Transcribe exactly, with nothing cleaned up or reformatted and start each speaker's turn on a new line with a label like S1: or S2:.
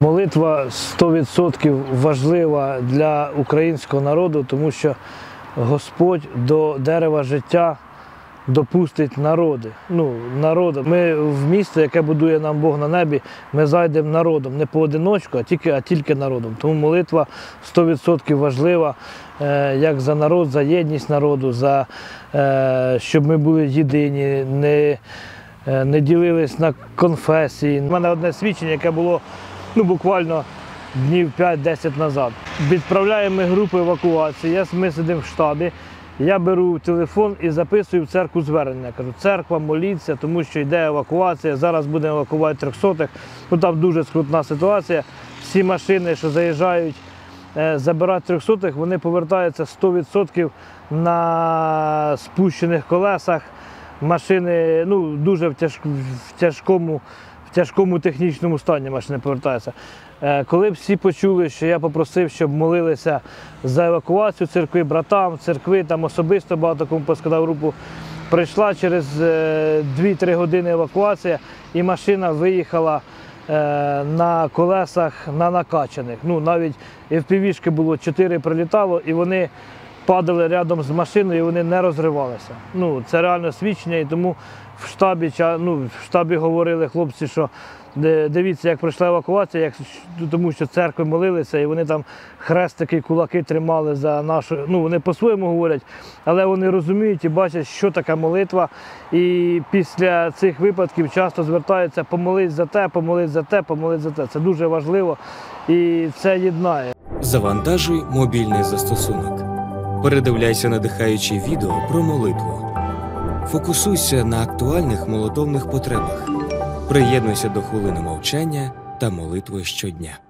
S1: Молитва сто відсотків важлива для українського народу, тому що Господь до дерева життя допустить народи. Ну, народи. Ми в місто, яке будує нам Бог на небі, ми зайдемо народом, не поодиночку, а тільки, а тільки народом. Тому молитва сто відсотків важлива, е, як за народ, за єдність народу, за, е, щоб ми були єдині, не, е, не ділились на конфесії. У мене одне свідчення, яке було ну, буквально днів п'ять-десять назад. Відправляємо ми групу евакуації, ми сидимо в штабі. Я беру телефон і записую в церкву звернення. Кажу, церква, моліться, тому що йде евакуація, зараз будемо евакувати трьохсотих. Ну, там дуже скрутна ситуація. Всі машини, що заїжджають забирати трьохсотих, вони повертаються сто відсотків на спущених колесах. Машини ну, дуже в, тяж... в, тяжкому, в тяжкому технічному стані машини повертаються. Коли всі почули, що я попросив, щоб молилися за евакуацію церкви, братам, церкви, там особисто багато кому поскладав групу, прийшла через дві-три години евакуація і машина виїхала на колесах на накачаних. Ну, навіть еф пі ві-шки було чотири прилітало і вони падали рядом з машиною і вони не розривалися. Ну, це реально свідчення і тому в штабі, ну, в штабі говорили хлопці, що дивіться, як пройшла евакуація, як, тому що церкви молилися, і вони там хрестики, кулаки тримали за нашу, ну вони по-своєму говорять, але вони розуміють і бачать, що таке молитва. І після цих випадків часто звертаються помолись за те, помолись за те, помолись за те. Це дуже важливо і це єднає.
S2: Завантажуй мобільний застосунок. Передивляйся надихаючі відео про молитву. Фокусуйся на актуальних молитовних потребах. Приєднуйся до хвилини мовчання та молитви щодня.